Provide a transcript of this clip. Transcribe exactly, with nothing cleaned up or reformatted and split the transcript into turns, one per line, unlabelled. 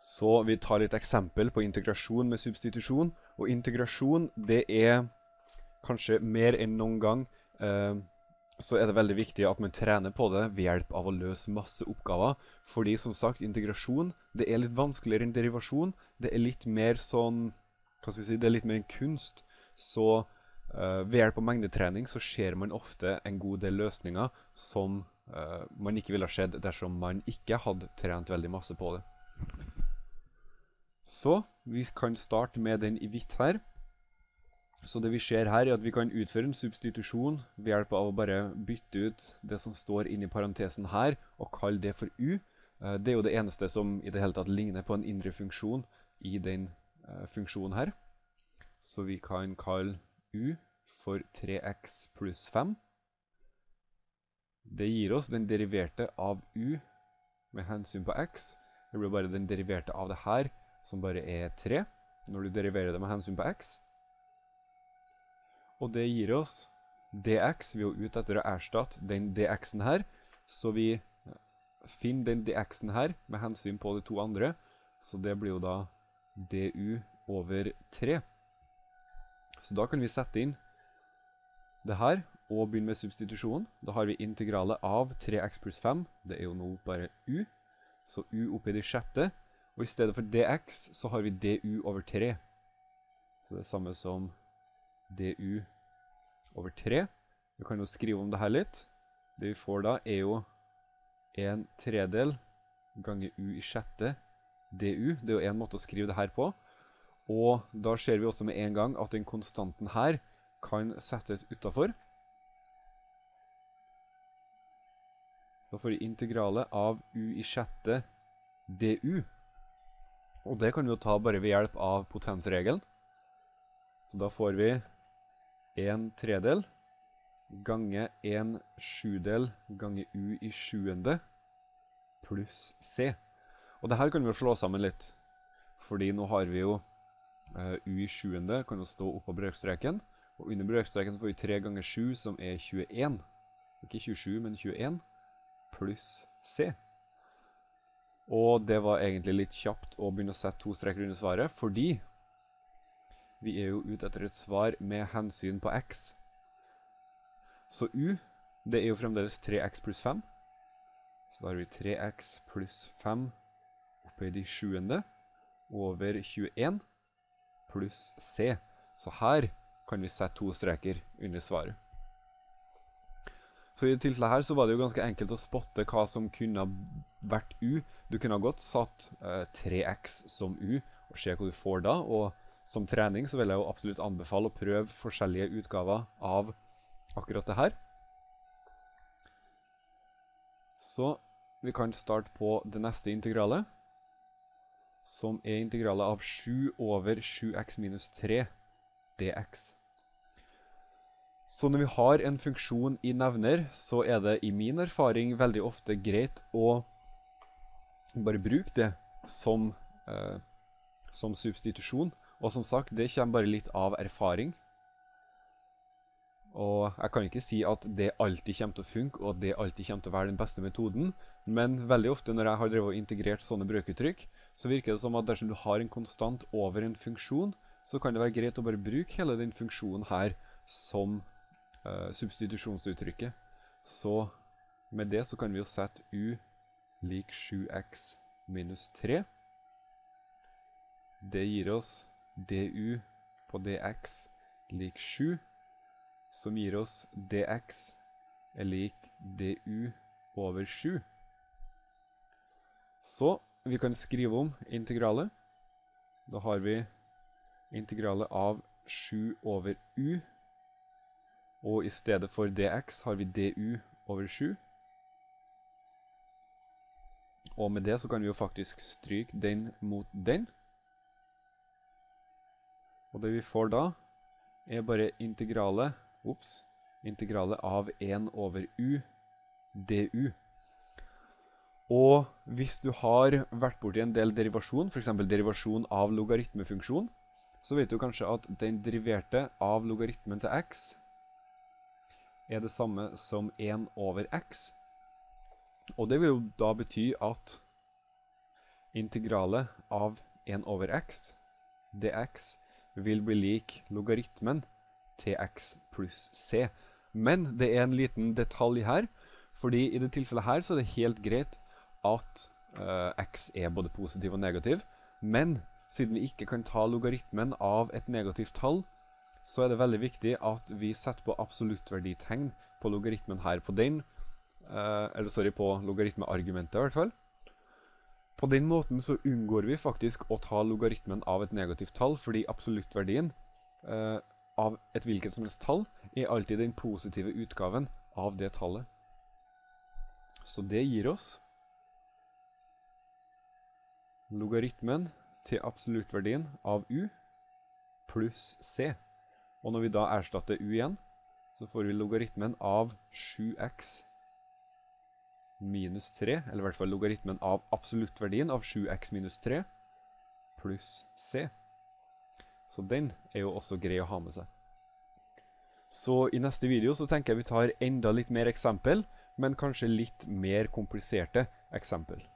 Så vi tar litt eksempel på integrasjon med substitusjon. Og integrasjon, det er kanskje mer enn noen gang, eh, så er det veldig viktig at man trener på det ved hjelp av å løse masse oppgaver. Fordi som sagt, integrasjon, det er litt vanskeligere enn derivasjon. Det er litt mer sånn, hva skal vi si, det er litt mer en kunst. Så eh, ved hjelp av mengdetrening så ser man ofte en god del løsninger som eh, man ikke ville ha skjedd dersom man ikke hadde trent veldig masse på det. Så vi kan starte med den i hvitt her. Så det vi ser her er at vi kan utføre en substitusjon ved hjelp av å bare bytte ut det som står inne i parentesen her, og kalle det for u. Det er jo det eneste som i det hele tatt ligner på en indre funksjon i den funksjonen her. Så vi kan kalle u for tre x pluss fem. Det gir oss den deriverte av u med hensyn på x. Det blir bare den deriverte av det her, som bare er tre, når du deriverer det med hensyn på x. Og det gir oss dx, vi er jo ute etter å erstatte den dx'en her, så vi finner den dx'en her med hensyn på de to andre, så det blir jo da du over tre. Så da kan vi sette inn det her, og begynne med substitusjonen. Da har vi integralet av tre x pluss fem, det er jo nå bare u, så u oppi det sjette, og i stedet for dx så har vi du over tre. Så det er samme som du over tre. Vi kan jo skrive om det her litt. Det vi får da er jo en tredel ganger u i sjette du. Det er jo en måte å skrive det her på. Og da ser vi også med en gang at den konstanten her kan settes utenfor. Så da får vi integralet av u i sjette du. Og det kan vi jo ta bare ved hjelp av potensregelen. Så da får vi en tredel gange en sjudel gange u i sjuende pluss c. Og det her kan vi jo slå sammen litt. Fordi nå har vi jo uh, u i sjuende kan jo stå oppå brøkstreken. Og under brøkstreken får vi tre ganger sju som er tjueen. Ikke tjuesju, men tjueen pluss c. Og det var egentlig litt kjapt å begynne å sette to streker under svaret, fordi vi er jo ute etter et svar med hensyn på x. Så u, det er jo fremdeles tre x pluss fem. Så da har vi tre x pluss fem opphøyd i sjuende over tjueen pluss c. Så her kan vi sette to streker under svaret. Så i det tilfellet her så var det jo ganske enkelt å spotte hva som kunne vært u. Du kunne ha godt satt eh, tre x som u, og se hva du får da. Og som trening så vil jeg jo absolutt anbefale å prøve forskjellige utgaver av akkurat det her. Så vi kan starte på det neste integralet, som er integralet av sju over sju x minus tre dx. Så når vi har en funksjon i nevner, så er det i min erfaring veldig ofte greit å bare bruke det som, eh, som substitusjon. Og som sagt, det kommer bare litt av erfaring. Og jeg kan ikke si at det alltid kommer til å funke, og det alltid kommer til å være den beste metoden. Men veldig ofte når jeg har drevet og integrert sånne brøkuttrykk, så virker det som at dersom du har en konstant over en funksjon, så kan det være greit å bare bruke hele den funksjonen her som uh, substitusjonsuttrykket. Så med det så kan vi jo sette u lik sju x minus tre. Det gir oss du på dx lik sju, som gir oss dx er lik du over sju. Så vi kan skrive om integralet. Da har vi integralet av sju over u, og i stedet for dx har vi du over sju. Og med det så kan vi jo faktisk stryke den mot den. Og det vi får da er bare integralet, ups, integralet av en over u du. Og hvis du har vært borti en del derivasjon, for eksempel derivasjon av logaritmefunksjon, så vet du kanskje at den deriverte av logaritmen til x er det samme som en over x. Og det vil jo da bety at integralet av en over x, dx, vil bli lik logaritmen tx pluss c. Men det er en liten detalj her, fordi i det tilfellet her så er det helt greit at uh, x er både positiv og negativ, men siden vi ikke kan ta logaritmen av et negativt tall, så er det veldig viktig at vi setter på absoluttverditegn på logaritmen her på den, uh, eller sorry, på logaritmeargumentet i hvert fall. På den måten så unngår vi faktisk å ta logaritmen av et negativt tall, fordi absoluttverdien uh, av et hvilket som helst tall er alltid den positive utgaven av det tallet. Så det gir oss logaritmen til absoluttverdien av u pluss c. Og når vi da erstatter u igjen, så får vi logaritmen av sju x minus tre, eller i hvert fall logaritmen av absoluttverdien av sju x minus tre, pluss c. Så den er jo også grei å ha med seg. Så i neste video så tenker jeg vi tar enda litt mer eksempel, men kanskje litt mer kompliserte eksempel.